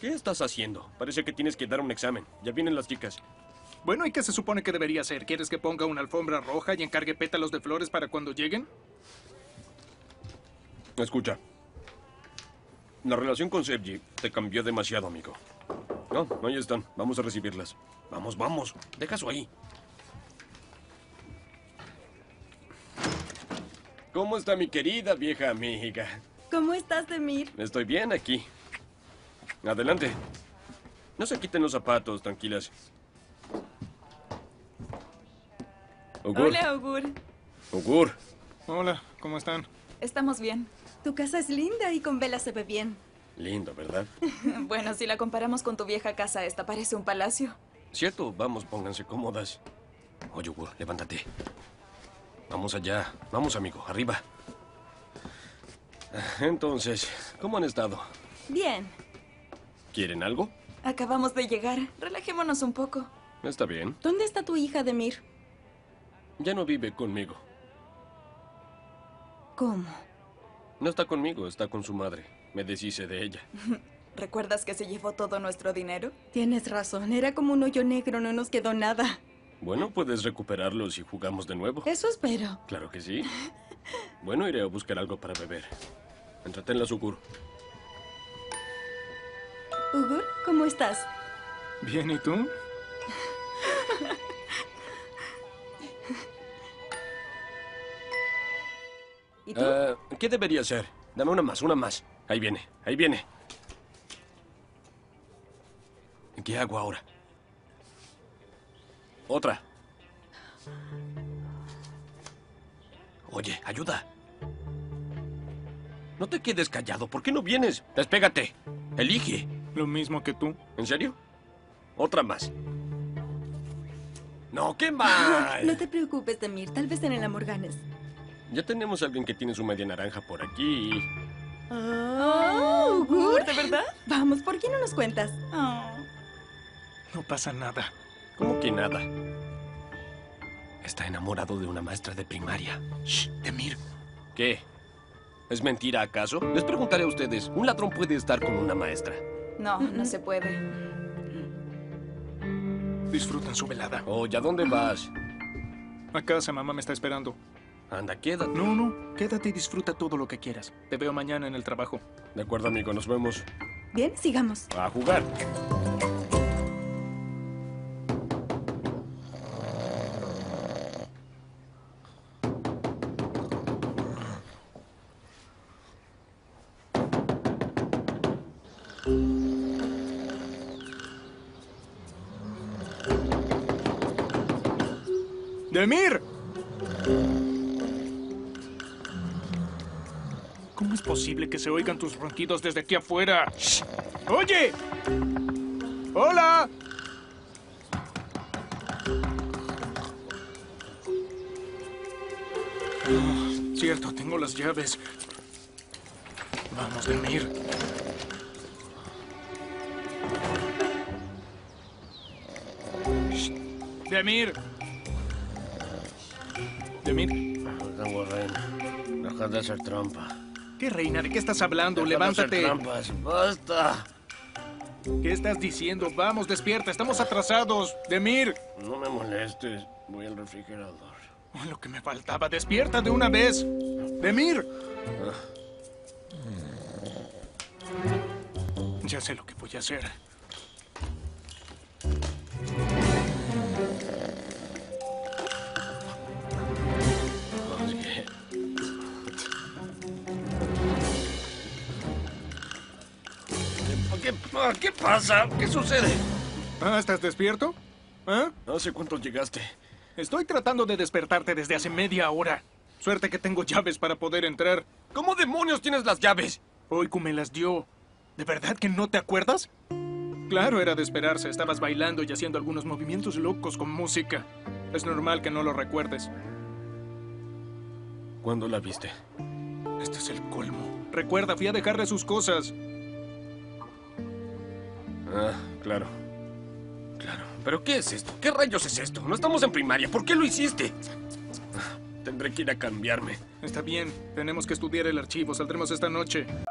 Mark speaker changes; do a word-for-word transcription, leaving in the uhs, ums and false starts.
Speaker 1: ¿Qué estás haciendo? Parece que tienes que dar un examen. Ya vienen las chicas.
Speaker 2: Bueno, ¿y qué se supone que debería hacer? ¿Quieres que ponga una alfombra roja y encargue pétalos de flores para cuando lleguen?
Speaker 1: Escucha. La relación con Sergi te cambió demasiado, amigo. No, ahí están. Vamos a recibirlas. Vamos, vamos. Deja eso ahí. ¿Cómo está mi querida vieja amiga?
Speaker 3: ¿Cómo estás, Demir?
Speaker 1: Estoy bien aquí. Adelante. No se quiten los zapatos, tranquilas. Ugur.
Speaker 3: Hola, Ugur.
Speaker 1: Ugur.
Speaker 2: Hola, ¿cómo están?
Speaker 3: Estamos bien. Tu casa es linda y con velas se ve bien.
Speaker 1: Lindo, ¿verdad?
Speaker 3: Bueno, si la comparamos con tu vieja casa, esta parece un palacio.
Speaker 1: Cierto, vamos, pónganse cómodas. Oye, Ugur, levántate. Vamos allá. Vamos, amigo, arriba. Entonces, ¿cómo han estado?
Speaker 3: Bien.
Speaker 1: ¿Quieren algo?
Speaker 3: Acabamos de llegar. Relajémonos un poco.
Speaker 1: Está bien.
Speaker 3: ¿Dónde está tu hija, Demir?
Speaker 1: Ya no vive conmigo.
Speaker 3: ¿Cómo?
Speaker 1: No está conmigo, está con su madre. Me deshice de ella.
Speaker 3: ¿Recuerdas que se llevó todo nuestro dinero?
Speaker 4: Tienes razón, era como un hoyo negro, no nos quedó nada.
Speaker 1: Bueno, puedes recuperarlo si jugamos de nuevo.
Speaker 4: Eso espero.
Speaker 1: Claro que sí. Bueno, iré a buscar algo para beber. Entretenla, Ugur.
Speaker 4: Ugur, ¿cómo estás?
Speaker 2: Bien, ¿y tú?
Speaker 4: ¿Y tú?
Speaker 1: Uh, ¿Qué debería hacer? Dame una más, una más. Ahí viene, ahí viene. ¿Qué hago ahora? Otra. Oye, ayuda. No te quedes callado. ¿Por qué no vienes? Despégate. Elige.
Speaker 2: Lo mismo que tú.
Speaker 1: ¿En serio? Otra más. No, qué mal.
Speaker 4: No te preocupes, Demir, tal vez en el amor ganes.
Speaker 1: Ya tenemos a alguien que tiene su media naranja por aquí.
Speaker 4: Oh, Ugur.
Speaker 3: ¿De verdad?
Speaker 4: Vamos, ¿por qué no nos cuentas?
Speaker 3: Oh.
Speaker 2: No pasa nada.
Speaker 1: ¿Cómo que nada? Está enamorado de una maestra de primaria.
Speaker 2: Shh, Demir.
Speaker 1: ¿Qué? ¿Es mentira acaso? Les preguntaré a ustedes. ¿Un ladrón puede estar con una maestra?
Speaker 3: No, no se puede.
Speaker 2: Disfrutan su velada.
Speaker 1: Oye, ¿a dónde vas?
Speaker 2: A casa, mamá me está esperando.
Speaker 1: Anda, quédate.
Speaker 2: No, no, quédate y disfruta todo lo que quieras. Te veo mañana en el trabajo.
Speaker 1: De acuerdo, amigo, nos vemos.
Speaker 4: Bien, sigamos.
Speaker 1: A jugar.
Speaker 2: ¡Demir! ¿Cómo es posible que se oigan tus ronquidos desde aquí afuera? ¡Shh! ¡Oye! ¡Hola! Oh, cierto, tengo las llaves. Vamos, Demir. Shh. Demir. Demir.
Speaker 1: Tengo reina. Deja de hacer trampa.
Speaker 2: ¿Qué reina? ¿De qué estás hablando?
Speaker 1: Deja
Speaker 2: Levántate.
Speaker 1: de hacer trampas. Basta.
Speaker 2: ¿Qué estás diciendo? Vamos, despierta. Estamos atrasados. Demir.
Speaker 1: No me molestes. Voy al refrigerador.
Speaker 2: Oh, lo que me faltaba. Despierta de una vez. Demir. Ya sé lo que voy a hacer.
Speaker 1: ¿Qué, ¿Qué pasa? ¿Qué sucede?
Speaker 2: Ah, ¿estás despierto? ¿Ah?
Speaker 1: ¿Hace cuánto llegaste?
Speaker 2: Estoy tratando de despertarte desde hace media hora. Suerte que tengo llaves para poder entrar.
Speaker 1: ¿Cómo demonios tienes las llaves?
Speaker 2: Oiku me las dio. ¿De verdad que no te acuerdas? Claro, era de esperarse. Estabas bailando y haciendo algunos movimientos locos con música. Es normal que no lo recuerdes.
Speaker 1: ¿Cuándo la viste?
Speaker 2: Este es el colmo. Recuerda, fui a dejarle sus cosas.
Speaker 1: Ah, claro. Claro. ¿Pero qué es esto? ¿Qué rayos es esto? No estamos en primaria. ¿Por qué lo hiciste? Tendré que ir a cambiarme.
Speaker 2: Está bien. Tenemos que estudiar el archivo. Saldremos esta noche.